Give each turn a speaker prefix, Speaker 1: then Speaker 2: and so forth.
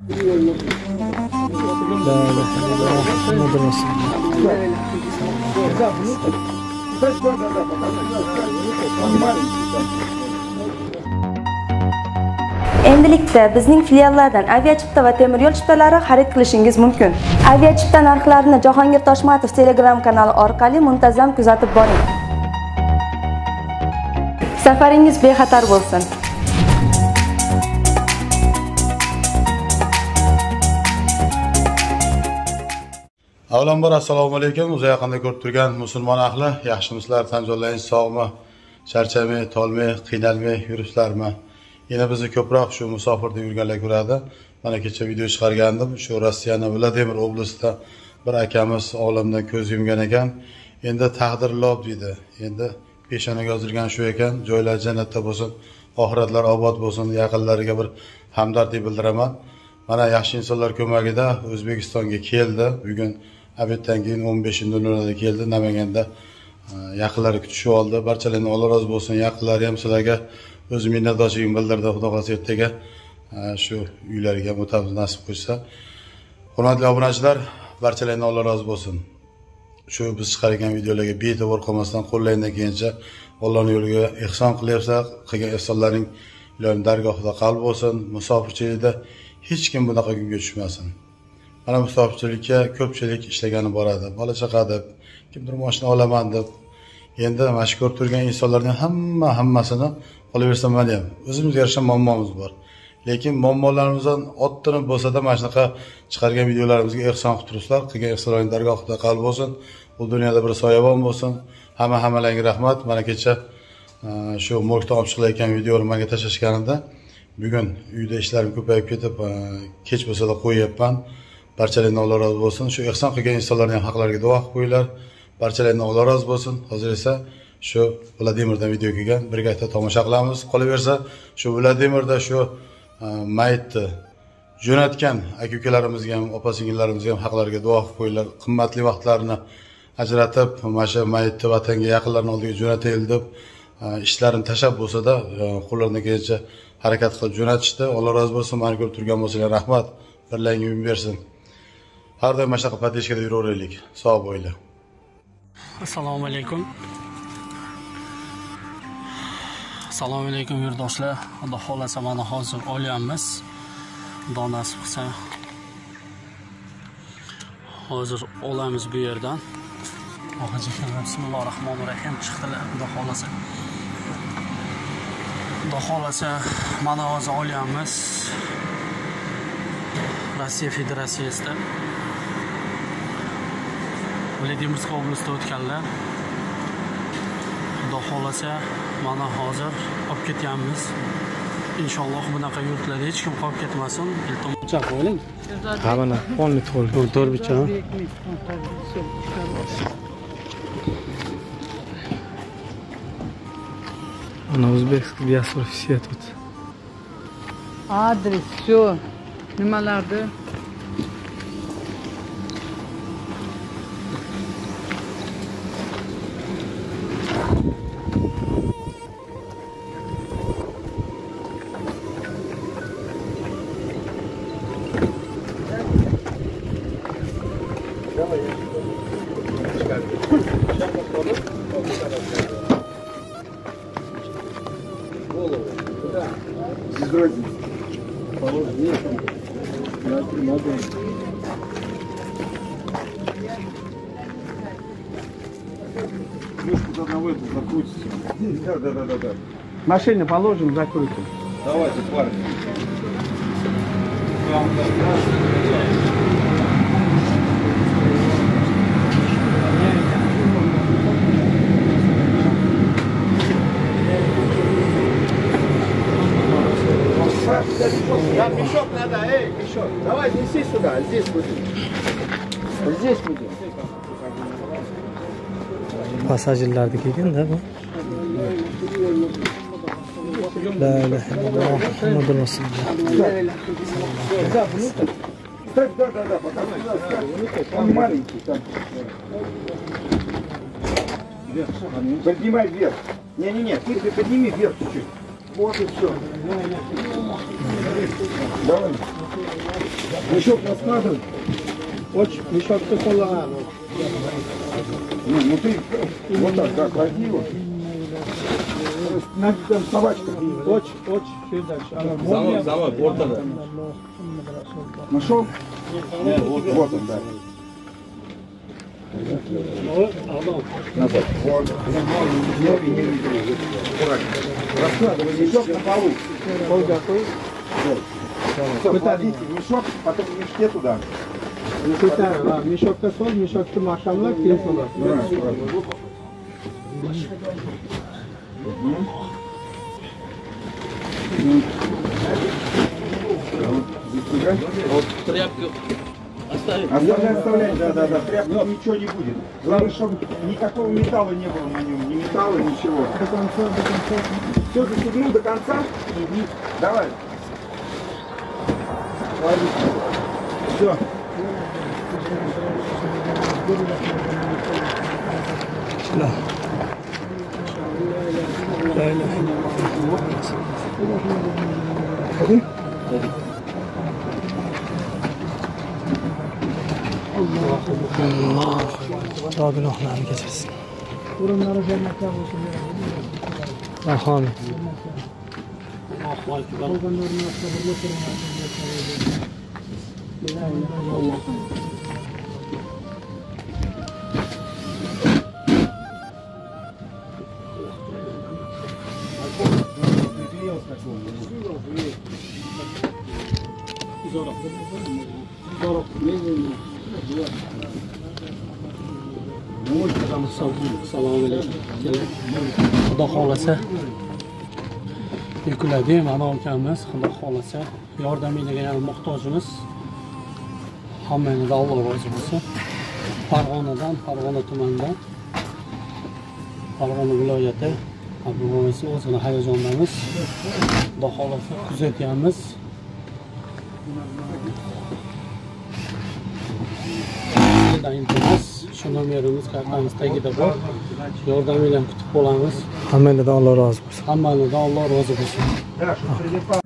Speaker 1: Endilikda bizning filiallardan aviachipta va temir yo'l chiptalari xarid qilishingiz mumkin. Aviachipta narxlarini Jahongir Toshmatov Telegram kanali orqali muntazam kuzatib boring. Safaringiz bexatar bo'lsin.
Speaker 2: Avvalambor assalomu alaykum. O'zi yaqinda ko'rib turgan musulmon ahli, yaxshimisizlar, tan joylaringiz sog'mi, charchamay, tolmay, qiynalmay yuribsizlarmi? Yana bizni ko'proq shu musofirda yurganlar ko'radi. Mana kecha video chiqargandim. Shu Rossiyaning Vladimir oblastida bir akamiz olamdan ko'z yumgan ekan. Endi taqdir lob deydi. Endi peshonaga yozilgan shu ekan. Joylar jannatda bo'lsin, oxiratlar obod bo'lsin. Yaqinlariga bir hamdardlik bildiraman. Mana yaxshi insonlar ko'magida O'zbekistonga keldi. Bugun abetdan keyin 15-da keldi. Namanganda yaqinlari kutishib oldi. Barchalarning Alloh rozi bo'lsin. Yaqinlari ham sizlarga o'z minnatdorchiligimni bildirdi. Xudo xohlasa ertaga shu uylariga o'tamiz nasib qilsa. Hurmatli obunachilar, barchalarning Alloh rozi bo'lsin. Shu biz chiqargan videolarga bee'tibor qolmasdan qo'llaydigan kelgancha Allohning yo'liga ihson qilyapsa, qilgan ihsonlaring ularning dargohida qabul bo'lsin. Musofirchilikda hech kim bunaqa kunga tushmasin. Mana musofirchilikka ko'pchilik ishlagani boradi. Bola chaqa deb, kimdir mashina olaman deb. Endi mashhur turgan insonlarning hammasini qolaversa mana ham o'zimizga yarasha muammomiz bor. Lekin muammolarimizdan ottirib bo'lsa-da mana shunaqa chiqargan videolarimizga ihson qilib turibsizlar. Qilgan ihsonlaring dargohida qabul bo'lsin. Bu dunyoda bir soyabon bo'lsin. Hammalarga rahmat. Mana kecha shu morgda olib chiqilayotgan videoni menga tashlashganida bugun uyda ishlarim ko'payib ketib, kech bo'lsa-da qo'yyapman. Barchalardan Alloh rozi bo'lsin. Shu ihson qilgan insonlarning haqlariga duo qilib qo'yinglar. Barchalardan Alloh rozi bo'lsin. Hozir esa shu Vladimirdan video kelgan, birgalikda tomosha qilamiz. Qolaversa, shu Vladimirda shu mayitni jo'natgan aka-ukalarimizga ham, opa-singillarimizga ham haqlariga duo qilib qo'yinglar. Qimmatli vaqtlarini ajratib, mana shu mayitni vatanga, yaqinlarning oldiga jo'nataylik deb ishlarini tashab bo'lsa-da, qo'llaridan kelgancha harakat qilib jo'natishdi. Alloh rozi bo'lsin. Meni ko'rib turgan bo'lsanglar rahmat. Birlarga umid bersin. Har doim mana shunaqa patishkada yuraveraylik. Sog' bo'linglar.
Speaker 3: Assalomu alaykum. Assalomu alaykum yurtdoshlar. Xudo xolasa mana hozir olyapmiz. Xudo nasib qilsa hozir olamiz bu yerdan. Bismillahirrohmanirrohim chiqdilar. Xudo xolasa. Xudo xolasa mana hozir olyapmiz. Rossiya Federatsiyasida Vladimir oblastida o'tganlar. Xudo xolasa mana hozir olib ketyapmiz. Inshaalloh bunaqa yurtlarda hech kim qolib ketmasin. Iltimos qo'ying.
Speaker 4: Ha mana polni to'rbicha. Ana O'zbekiston diaspora все тут.
Speaker 5: Adres, все. Nimalardi?
Speaker 4: Да. Машину положим, закрутим.
Speaker 2: Давайте, парни.
Speaker 4: Да, мешок надо, мешок. Давай, неси сюда, здесь будем. Здесь будем. Pasajirlardaki ekan-da bu. La ilaha illalloh Muhammadur Rasululloh.
Speaker 6: Он маленький там. Поднимай вверх. Не-не-не, ты подними вверх чуть-чуть. Вот и все. Давай. Мешок раскладывай. Очень, мешок-то кола. Ну ты вот так, да, клади его. Надо там собачка.
Speaker 5: Очень, дальше.
Speaker 7: Завод, ортада.
Speaker 6: Нашел? Вот он, да. Назад. Вот. Раскладывай мешок на полу.
Speaker 5: Pol какой?
Speaker 6: Все, кладите мешок, потом в мешке туда.
Speaker 5: Meshokka sol, meshokni mahkamlab keyin solasiz.
Speaker 7: Тряпку оставить.
Speaker 6: Оставляй, да. Тряпки ничего не будет. Главное, чтобы никакого металла не было на нем. Ни металла, ничего.
Speaker 5: До конца.
Speaker 6: Все, застегнул до конца? Давай. Все.
Speaker 3: Xudo gunohlarini kechirsin.
Speaker 5: O'rinlari jannatda bo'lsin.
Speaker 3: Amin. Assalomu alaykum. Xudo xolasa yukladi mana ukamiz. Xudo xolasa yordamiga yana muhtojimiz. Hammangizdan Alloh rozi bo'lsin. Farg'ona tumanidan, Farg'ona viloyati Abdug'oyisi o'zini hayajondamiz. Xudo xolasa kuzatyapmiz. Iltimos, shu nomerimiz kartamiz tagida bor. Yordamingizdan kutib qolamiz.
Speaker 8: Hammangizdan Alloh rozi bo'lsin.
Speaker 3: Hammangizdan Alloh rozi bo'lsin.
Speaker 6: Да, чтобы прилипал.